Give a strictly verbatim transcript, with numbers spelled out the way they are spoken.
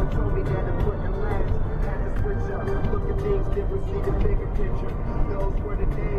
mama told me that it wouldn't last. Had to switch up, look at things different, see the bigger picture. Those were the days.